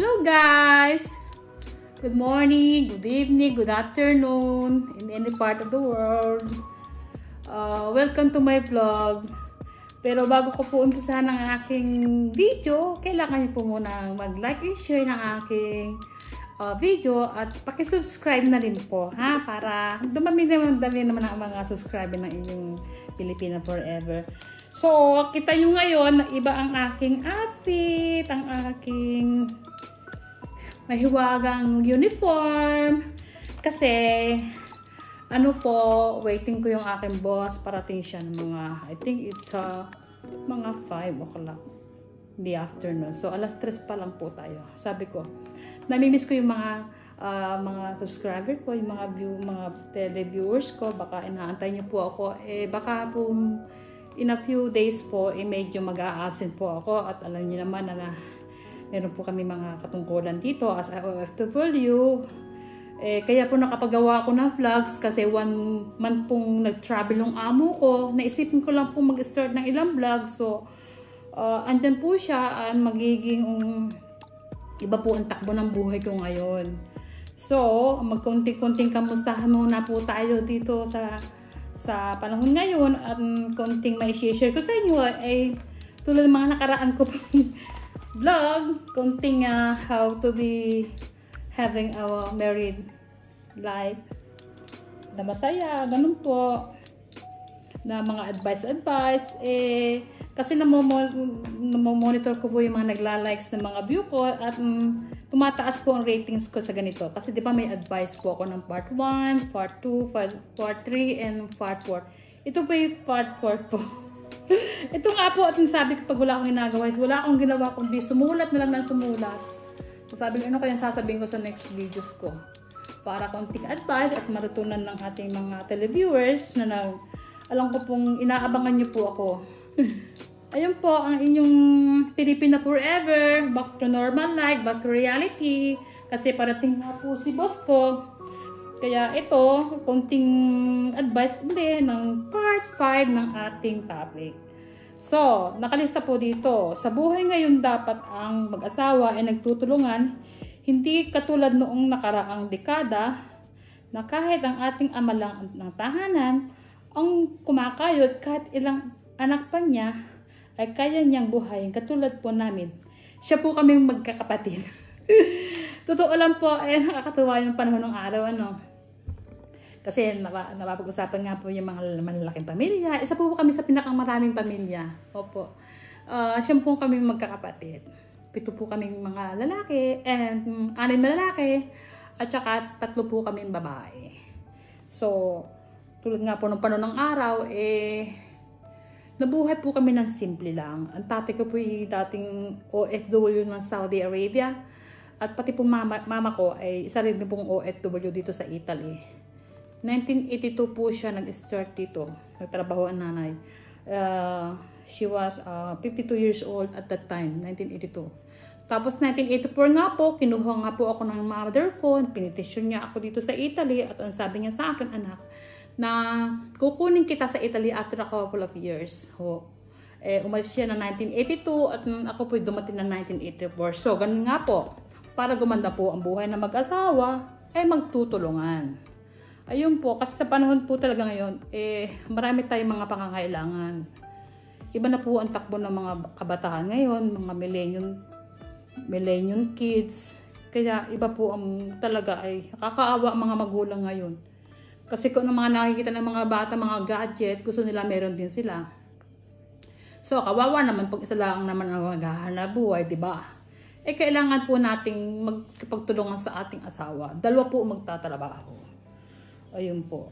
Hello guys! Good morning, good evening, good afternoon in any part of the world. Welcome to my vlog. Pero bago ko po umpisahan ang aking video, kailangan niyo po muna mag-like and share ng aking video at paki-subscribe na rin po, ha? Para dumami naman ang mga subscriber ng inyong Pilipina Forever. So, kita nyo ngayon na iba ang aking outfit, ang aking mahiwagang uniform. Kasi, ano po, waiting ko yung aking boss. Parating siya ng mga, I think it's mga 5 o'clock in the afternoon. So, alas 3 pa lang po tayo. Sabi ko, namimiss ko yung mga subscriber ko, yung mga televiewers ko. Baka inaantay niyo po ako. Baka po in a few days po, medyo mag-a-absent po ako. At alam niyo naman na meron po kami mga katungkulan dito as a OFW. Kaya po nakapagawa ako ng vlogs kasi 1 month pong nag-travel yung amo ko. Naisipin ko lang po mag-start ng ilang vlogs. So, andyan po siya. Magiging iba po ang takbo ng buhay ko ngayon. So, magkunting-kunting kamustahan muna po tayo dito sa panahon ngayon at konting may share ko sa inyo ay tulad ng mga nakaraan ko pang vlog, konting how to be having a married life na masaya, ganun po, na mga advice kasi namomonitor ko po yung mga nagla-likes ng mga view ko at tumataas po ang ratings ko sa ganito. Kasi di ba may advice po ako ng part 1, part 2, part 3, and part 4. Ito po yung part 4 po. Ito nga po at sabi ko pag wala akong ginagawa, wala akong ginawa kundi sumulat na lang ng sumulat. So sabi ko, ano kaya sasabihin ko sa next videos ko? Para konting advice at matutunan ng ating mga televiewers na alam ko pong inaabangan niyo po ako. Ayun po ang inyong Pilipina Forever, back to normal life, back to reality. Kasi parating na po si boss ko. Kaya ito, konting advice din ng part 5 ng ating topic. So, nakalista po dito. Sa buhay ngayon dapat ang mag-asawa ay nagtutulungan. Hindi katulad noong nakaraang dekada na kahit ang ating ama lang ng tahanan ang kumakayod kahit ilang anak pa niya ay kaya niyang buhayin katulad po namin. Siya po kaming magkakapatid. Totoo lang po, nakakatuwa yung panahon ng araw, ano. Kasi napapag-usapan nga po yung mga malalaking pamilya. Isa po kami sa pinakamaraming pamilya. Opo. Siya po kaming magkakapatid. 7 po kaming mga lalaki and 6 na lalaki at saka 3 po kaming babae. So, tulad nga po ng panahon ng araw, nabuhay po kami ng simple lang. Ang tatay ko po ay dating OFW ng Saudi Arabia. At pati po mama ko ay isa rin pong OFW dito sa Italy. 1982 po siya nag-start dito. Nagtrabaho ang nanay. She was 52 years old at that time, 1982. Tapos 1984 nga po, kinuha nga po ako ng mother ko. Pinitisyon niya ako dito sa Italy. At ang sabi niya sa akin, anak, na kukunin kita sa Italy after a couple of years. Umalis siya na 1982 at ako po dumating na 1984. So, ganun nga po. Para gumanda po ang buhay na mag-asawa, ay magtutulungan. Ayun po, kasi sa panahon po talaga ngayon, marami tayong mga pangangailangan. Iba na po ang takbo ng mga kabataan ngayon, mga millennial kids. Kaya iba po ang talaga ay nakakaawa ang mga magulang ngayon. Kasi kung mga nakikita ng mga bata, mga gadget, gusto nila meron din sila. So, kawawa naman pag isa lang naman ang maghahanap buhay, di ba? Kailangan po nating magkapagtulungan sa ating asawa. 2 po magtatrabaho. Ayun po.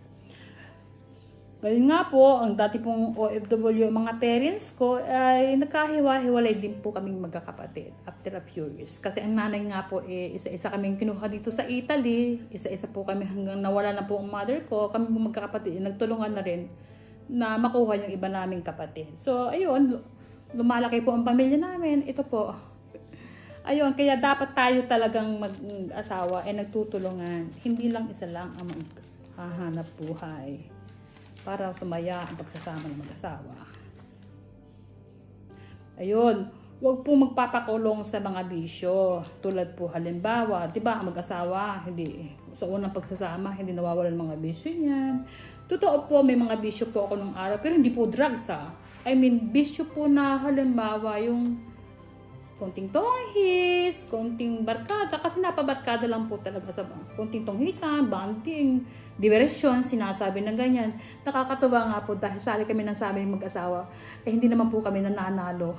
Ngayon nga po, ang dati pong OFW, mga parents ko, ay nagkahiwa-hiwalay din po kaming magkakapatid after a few years. Kasi ang nanay nga po, isa-isa kaming kinuha dito sa Italy. Isa-isa po kami hanggang nawala na po ang mother ko. Kami po magkakapatid, nagtulungan na rin na makuha yung iba naming kapatid. So, ayun, lumalaki po ang pamilya namin. Ito po. Ayun, kaya dapat tayo talagang mag-asawa ay nagtutulungan. Hindi lang isa lang ang maghahanap buhay para sumaya ang pagsasama ng mag-asawa. Ayun, Huwag po magpapakulong sa mga bisyo. Tulad po halimbawa, 'di ba, mag-asawa, hindi sa unang pagsasama, hindi nawawalan mga bisyo niyan. Totoo po, may mga bisyo po ako nung araw, pero hindi po drugs ha. I mean, bisyo po na halimbawa yung konting tonghis, konting barkada, kasi napabarkada lang po talaga sa konting tonghitan, banding, diversyon, sinasabi ng ganyan. Nakakatuwa nga po dahil sali kami ng sabi ng mag-asawa, hindi naman po kami nananalo.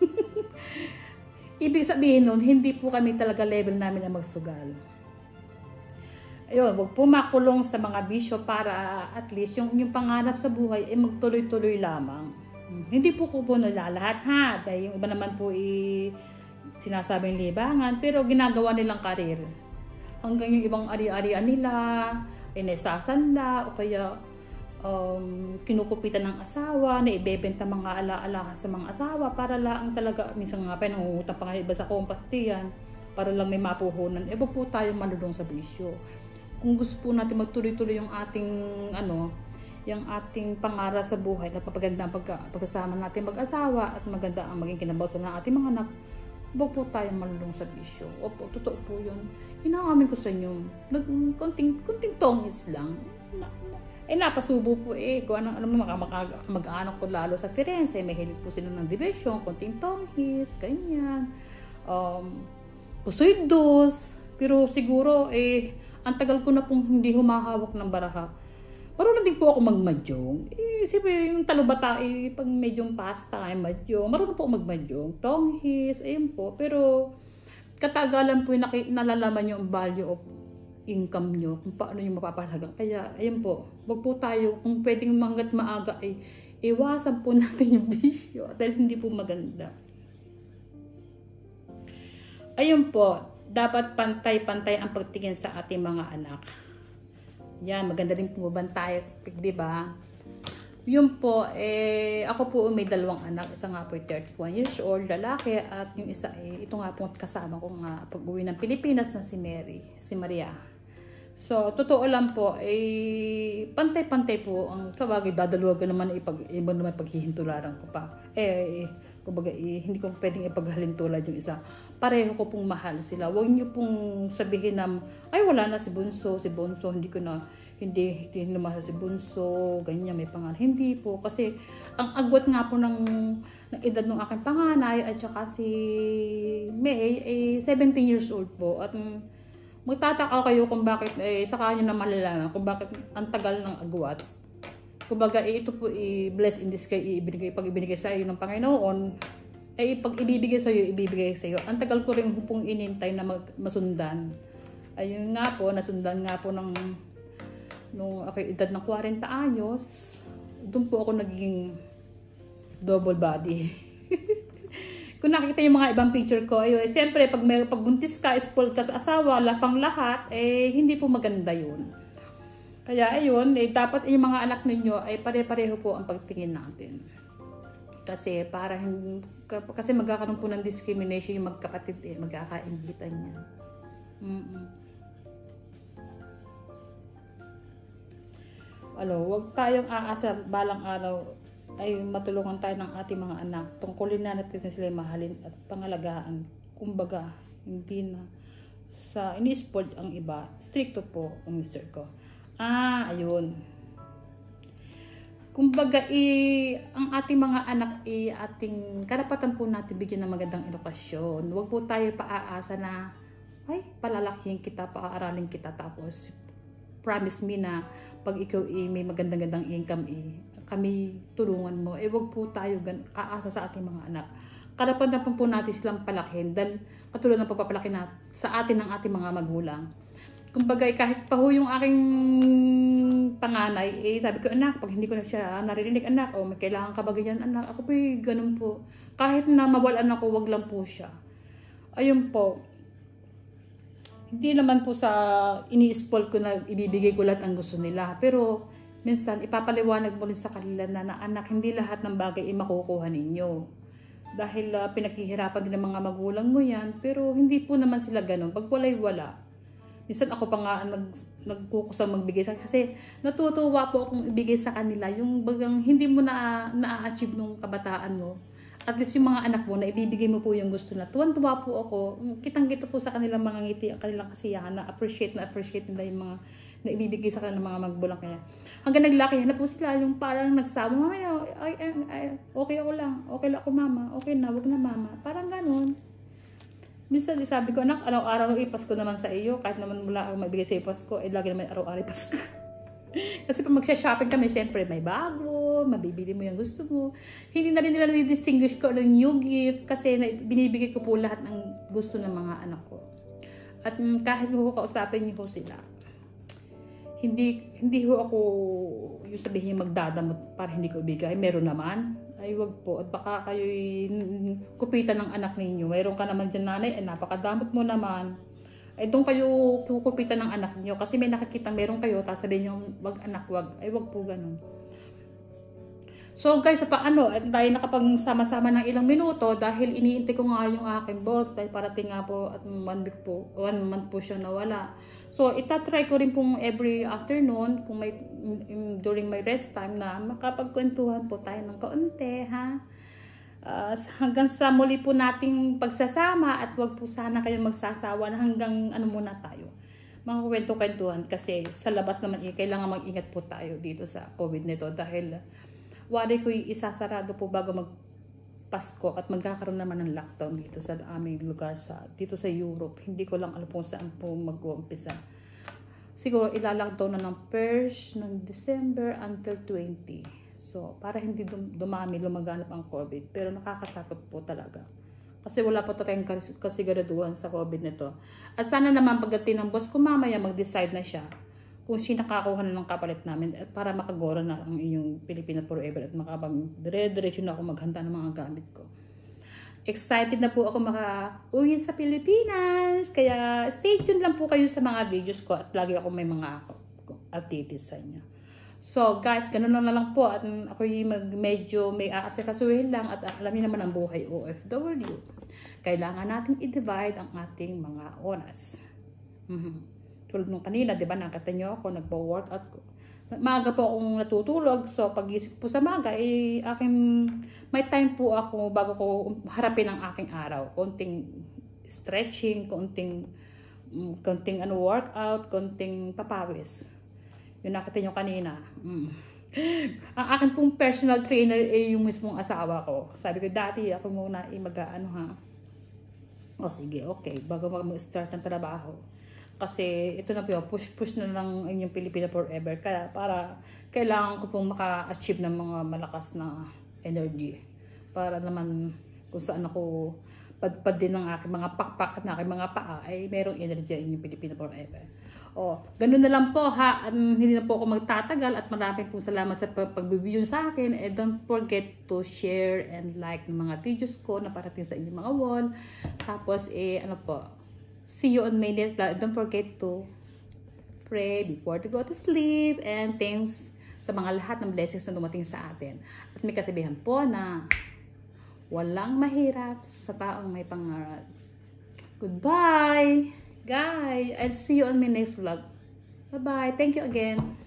Ibig sabihin nun, hindi po kami talaga level namin na magsugal. Ayun, huwag po makulong sa mga bisyo para at least yung pangarap sa buhay ay magtuloy-tuloy lamang. Hindi po ko po nalalahat ha, dahil yung iba naman po sinasabing libangan, pero ginagawa nilang karir. Hanggang yung ibang ari-arian nila ay nasasanla o kaya kinukupitan ng asawa, na ibebenta mga ala-ala sa mga asawa para lang talaga, minsan nga pa nangungutang pa nga iba sa kumpastiyan para lang may mapuhunan. Huwag po tayo malulong sa bisyo. Kung gusto po natin magtuloy-tuloy yung ating yung ating pangarap sa buhay, na papaganda ang pagkasama natin mag-asawa at maganda ang maging kinabukasan ng ating mga anak, huwag po tayo malulong sa bisyo. Opo, totoo po yun. Inaamin ko sa inyo, konting tongis lang. Napasubo po kung anong mag-anak ko lalo sa Firenze, may hilig po sila ng division, konting tonghis, ganyan, pusoy dos, pero siguro ang tagal ko na pong hindi humahawak ng baraha. Marunong din po ako magmadyong. Siyempre yung talubata, pag medyong pasta ay madyong, marunong po ako magmadyong, tonghis, ayun po, pero katagalan po yung nalalaman yung value of income nyo, kung paano yung mapapahalaga. Kaya, ayun po, wag po tayo, kung pwedeng hanggat maaga ay iwasan po natin yung bisyo dahil hindi po maganda. Ayun po, dapat pantay-pantay ang pagtingin sa ating mga anak. Yan, maganda din po bantay, di ba? Yun po, ako po may 2 anak. Isa nga po 31 years old, lalaki, at yung isa ito nga po kasama ko nga pag-uwi ng Pilipinas na si Maria. So, totoo lang po, pantay-pantay po ang kabagay, dadalawagan naman iba naman paghihintularan ko pa. Kumbaga, hindi ko pwedeng ipaghalintulad yung isa. Pareho ko pong mahal sila. Huwag niyo pong sabihin na, ay wala na si Bunso, hindi lumasa si Bunso, ganyan, may pangalan. Hindi po, kasi ang agwat nga po ng edad ng aking panganay at saka si May, 17 years old po. At magtataka kayo kung bakit, saka nyo na malalaman kung bakit ang tagal ng agwat. Kumbaga, ito po bless in disguise, pag ibinigay sa iyo ng Panginoon, pag ibibigay sa iyo, ibibigay sa iyo. Ang tagal ko rin pong inintay na masundan. Ayun nga po, nasundan nga po nung edad ng 40 anyos, doon po ako naging double body. Kung nakikita yung mga ibang picture ko, siyempre, pag buntis ka, spoiled ka sa asawa, lafang lahat, hindi po maganda yun. Kaya, ayun, dapat yung mga anak ninyo ay pare-pareho po ang pagtingin natin. Kasi, kasi magkakaroon po ng discrimination yung magkapatid, magkakaingitan niya. Huwag tayong aasa balang araw ay matulungan tayo ng ating mga anak. Tungkulin na natin sila mahalin at pangalagaan. Kumbaga, hindi na ini-spoiled ang iba. Stricto po ang mister ko. Ayun. Kumbaga, ang ating mga anak ating karapatan po natin bigyan ng magandang edukasyon. Huwag po tayo paaasa na, palalakihin kita, paaaralin kita, tapos promise me na pag ikaw may magandang income, kami tulungan mo. Huwag po tayo aasa sa ating mga anak. Karapatan po natin silang palakihin dahil katulad ng pagpapalaki sa atin ng ating mga magulang. Kumbaga, kahit pa ho yung aking panganay, sabi ko, anak, pag hindi ko na siya naririnig, anak, may kailangan ka ba ganyan, anak, ako po ganun po. Kahit na mawalan ako, wag lang po siya. Ayun po. Hindi naman po sa ini-spoil ko na ibibigay ko lahat ang gusto nila. Pero, minsan, ipapaliwanag mo rin sa kanila na anak, hindi lahat ng bagay makukuha ninyo. Dahil pinaghihirapan din ng mga magulang mo yan, pero hindi po naman sila ganun. Pag walay-wala. Minsan ako pa nga nagkukusang magbigay sa kasi natutuwa po akong ibigay sa kanila yung bagang hindi mo na-achieve nung kabataan mo. at least yung mga anak mo na ibibigay mo po yung gusto na. Tuwan-tuwa po ako. Kitang-kita po sa kanilang mga ngiti, ang kanilang kasiyahan na appreciate nila yung mga na ibibigay sa kanilang mga magbulang. Kaya hanggang naglakihan na po sila, yung parang nagsama, ay, okay ako lang. Okay lang ako mama. Okay na, wag na mama. Parang ganun. Minsan sabi ko, anak, araw-araw ipas ko naman sa iyo. Kahit naman wala akong magbigay sa Pasko, lagi naman araw-araw ipas ko. Kasi pag magsha-shopping kami, syempre may bago, mabibili mo yung gusto mo. Hindi na rin nila distinguish ko ng new gift kasi binibigay ko po lahat ng gusto ng mga anak ko. At kahit ko kausapin niyo po sila, hindi ho ako yung sabihin yung magdadamot para hindi ko ibigay. Meron naman. Ay wag po. At baka kayo'y kupitan ng anak ninyo. Mayroon ka naman dyan nanay, napakadamot mo naman. Ay doon kayo kukupitan ng anak niyo kasi may nakikita meron kayo tapos sabihin niyo wag anak wag, ay wag po ganun. So guys, paano tayo nakapagsama-sama ng ilang minuto dahil iniintay ko nga yung aking boss dahil parating nga po at 1 month po siya nawala. So itatry ko rin pong every afternoon kung may during my rest time na makapagkwentuhan po tayo ng kaunti, ha. Hanggang sa muli po nating pagsasama at wag po sana kayong magsasawa na hanggang ano muna tayo. Mga kwento-kwentuhan kasi sa labas naman kailangan mag-ingat po tayo dito sa COVID nito dahil wari ko isasarado po bago mag-Pasko at magkakaroon naman ng lockdown dito sa aming lugar dito sa Europe. Hindi ko lang alam kung saan po mag-uumpisa. Siguro ilalockdown na ng 1st ng December until 20. So, para hindi dumami, lumaganap ang COVID. Pero nakakatakot po talaga. Kasi wala pa tayong kasiguraduhan sa COVID nito. At sana naman pagdating ng boss ko mamaya mag-decide na siya kung sinakakuha na ng kapalit namin at para makagora na ang inyong Pilipina forever at makapag-dire-diretso na ako maghanda ng mga gamit ko. Excited na po ako maka-uwi sa Pilipinas. Kaya stay tuned lang po kayo sa mga videos ko at lagi ako may mga activities sa inyo. So guys, ganun na lang po at ako medyo may aasikasuhin lang at alam niyo naman ang buhay OFW. Kailangan natin i-divide ang ating mga oras. Tulad nung kanina, di ba, nakita nyo ako, nagpo-workout ko. Maaga po akong natutulog, so pag-isip po sa maga, may time po ako bago ko harapin ang aking araw. Konting stretching, konting workout, konting papawis. Yung nakita nyo kanina. Ang akin pong personal trainer yung mismong asawa ko. Sabi ko, dati ako muna mag-ano ha. O sige, okay, bago mag-start ng trabaho. Kasi ito na po, push na lang inyong Pilipina forever. Kaya kailangan ko pong maka-achieve ng mga malakas na energy. Para naman kung saan ako padpad din ng aking mga pakpak at ng aking mga paa ay merong energy inyong Pilipina forever. O, ganun na lang po ha. Hindi na po ako magtatagal at maraming po salamat sa pag-review sa akin. And don't forget to share and like ng mga videos ko na parating sa inyong mga wall. Tapos, ano po, see you on my next vlog. Don't forget to pray before to go to sleep. And thanks sa mga lahat ng blessings na dumating sa atin. At may kasabihan po na walang mahirap sa taong may pangarap. Goodbye, guys. I'll see you on my next vlog. Bye-bye. Thank you again.